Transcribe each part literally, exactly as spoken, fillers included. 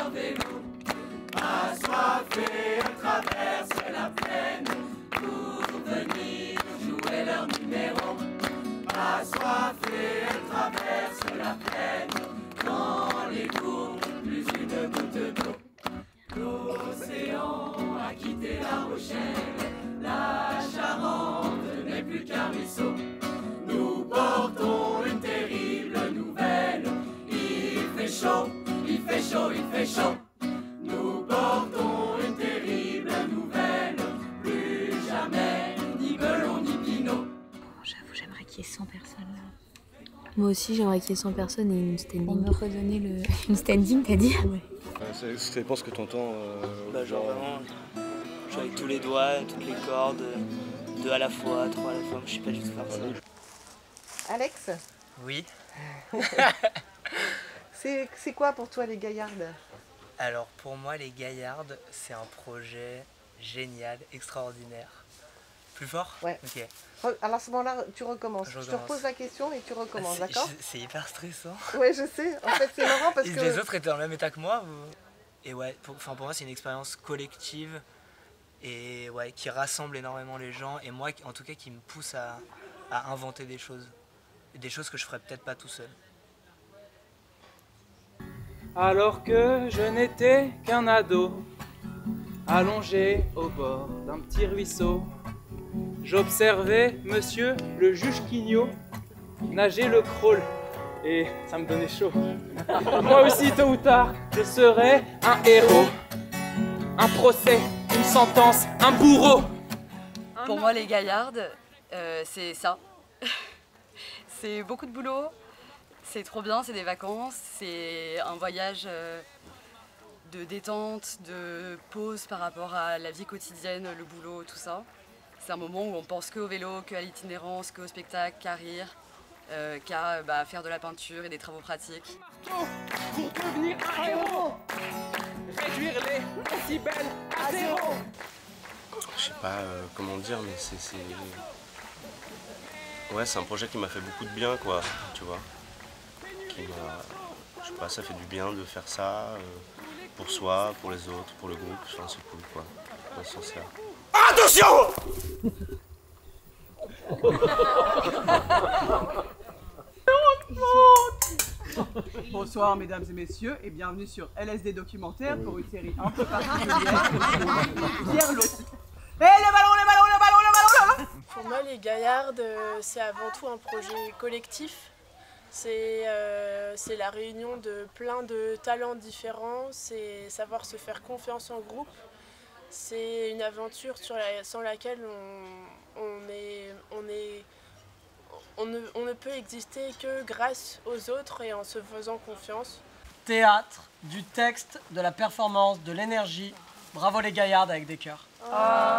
leur vélo. Assoiffés, elles traversent la plaine pour venir jouer leur numéro. Assoiffés, elles traversent la plaine dans les courbes, plus une goutte d'eau. L'océan a quitté La Rochelle, la Charente n'est plus qu'un ruisseau. Nous portons une terrible nouvelle, il fait chaud, il fait chaud, il fait chaud. Nous portons une terrible nouvelle, plus jamais ni Belon ni Pinot. J'avoue, j'aimerais qu'il y ait cent personnes là. Moi aussi, j'aimerais qu'il y ait cent personnes et une standing. Pour me redonner le... Une standing, t'as dit? Ouais. Euh, ça dépend ce que t'entends. Euh, bah genre vraiment, jouer avec tous les doigts, toutes les cordes, deux à la fois, trois à la fois, je sais pas du tout faire ça. Alex? Oui. C'est quoi pour toi les Gaillardes? Alors pour moi les Gaillardes, c'est un projet génial, extraordinaire. Plus fort? Ouais. Ok. Alors à ce moment-là, tu recommences. Je, je te repose la question et tu recommences, d'accord? C'est hyper stressant. Ouais, je sais. En fait, c'est marrant parce et que... les autres étaient dans le même état que moi. Ou... Et ouais, pour, pour moi, c'est une expérience collective et ouais, qui rassemble énormément les gens. Et moi, en tout cas, qui me pousse à, à inventer des choses. Des choses que je ferais peut-être pas tout seul. Alors que je n'étais qu'un ado, allongé au bord d'un petit ruisseau, j'observais monsieur le juge Quignot nager le crawl et ça me donnait chaud. Moi aussi, tôt ou tard, je serai un héros. Un procès, une sentence, un bourreau. Pour moi, les Gaillardes, euh, c'est ça. C'est beaucoup de boulot, c'est trop bien, c'est des vacances, c'est un voyage euh, de détente, de pause par rapport à la vie quotidienne, le boulot, tout ça. C'est un moment où on pense qu'au vélo, qu'à l'itinérance, qu'au spectacle, qu'à rire, euh, qu'à bah, faire de la peinture et des travaux pratiques. Pour devenir un héros, réduire les décibels à zéro. Je sais pas euh, comment dire, mais c'est... Ouais, c'est un projet qui m'a fait beaucoup de bien, quoi, tu vois. Qui m'a... Je sais pas, ça fait du bien de faire ça, euh, pour soi, pour les autres, pour le groupe, enfin, c'est cool, quoi, dans ce sens-là. Attention! Bonsoir mesdames et messieurs et bienvenue sur L S D Documentaire pour une série un peu particulière. Pierre Lot. Et le ballon, le ballon, le ballon, le ballon, le ballon. Pour moi les Gaillardes, c'est avant tout un projet collectif. C'est euh, la réunion de plein de talents différents, c'est savoir se faire confiance en groupe. C'est une aventure sur la, sans laquelle on, on, est, on, est, on, ne, on ne peut exister que grâce aux autres et en se faisant confiance. Théâtre, du texte, de la performance, de l'énergie. Bravo les Gaillardes avec des cœurs. Oh.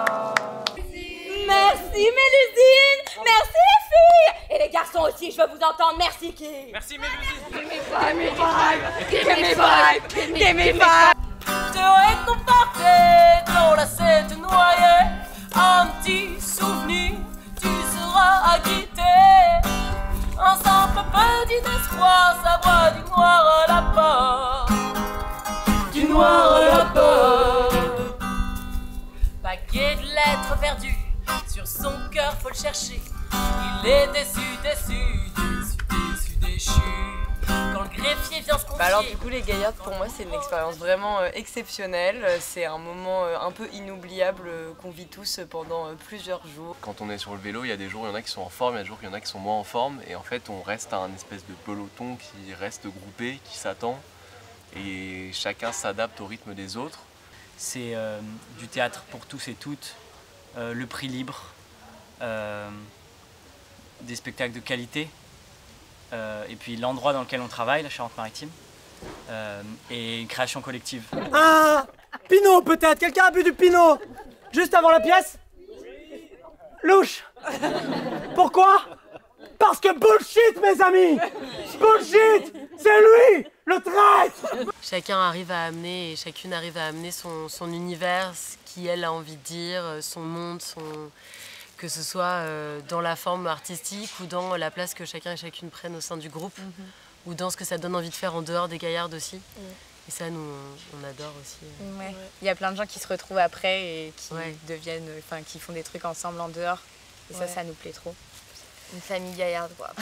Merci Mélusine, merci les filles. Et les garçons aussi, je veux vous entendre. Merci qui? Merci Mélusine. Give me five, give me five, give me five, give me five. Te réconforter, t'enlacer, te noyer, un petit souvenir, tu seras acquitté. Un simple petit espoir, ça voit du noir à la porte, du noir à la porte. Paquet de lettres perdues, sur son cœur faut le chercher. Il est déçu, déçu, déçu, déçu, déchu. Quand le greffier vient se confier. Bah alors du coup les Gaillardes pour moi c'est une expérience vraiment euh, exceptionnelle. C'est un moment euh, un peu inoubliable euh, qu'on vit tous pendant euh, plusieurs jours. Quand on est sur le vélo, il y a des jours, il y en a qui sont en forme, il y a des jours, il y en a qui sont moins en forme. Et en fait on reste à un espèce de peloton qui reste groupé, qui s'attend. Et chacun s'adapte au rythme des autres. C'est euh, du théâtre pour tous et toutes, euh, le prix libre, euh, des spectacles de qualité. Euh, et puis l'endroit dans lequel on travaille, la Charente-Maritime, euh, et une création collective. Ah, Pinot peut-être. Quelqu'un a bu du Pinot juste avant la pièce? Louche. Pourquoi? Parce que bullshit mes amis. Bullshit. C'est lui le traître. Chacun arrive à amener et chacune arrive à amener son, son univers, ce qu'elle a envie de dire, son monde, son... que ce soit dans la forme artistique ou dans la place que chacun et chacune prennent au sein du groupe, mm-hmm. ou dans ce que ça donne envie de faire en dehors des Gaillardes aussi. Mm. Et ça, nous, on adore aussi. Ouais. Il y a plein de gens qui se retrouvent après et qui ouais. deviennent, enfin, qui font des trucs ensemble en dehors. Et ouais. ça, ça nous plaît trop. Une famille gaillarde, quoi.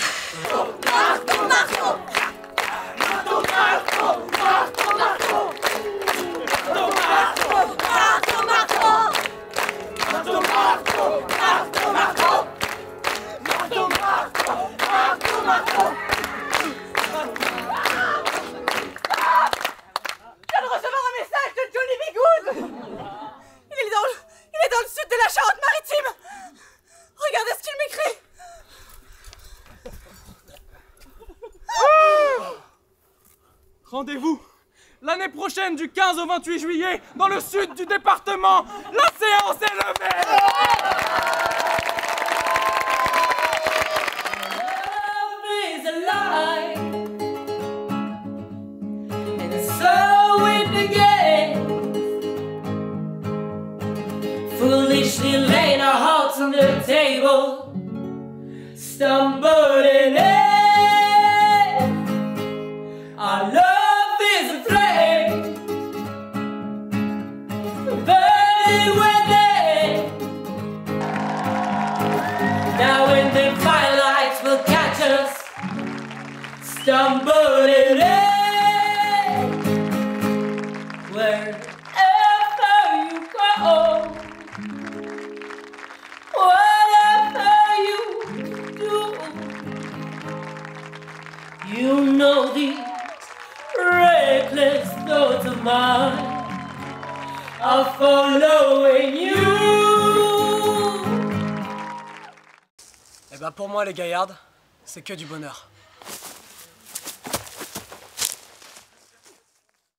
Rendez-vous l'année prochaine du quinze au vingt-huit juillet dans le sud du département. La séance est levée. Love is alive, and so it began. Foolishly laying our hearts on the table, stumbling in. Our love is a flame, burning within. Now when the firelights will catch us, stumbling in. Wherever you go, whatever you do, you know the reckless thoughts of mine are following you. Eh ben pour moi les gaillardes, c'est que du bonheur.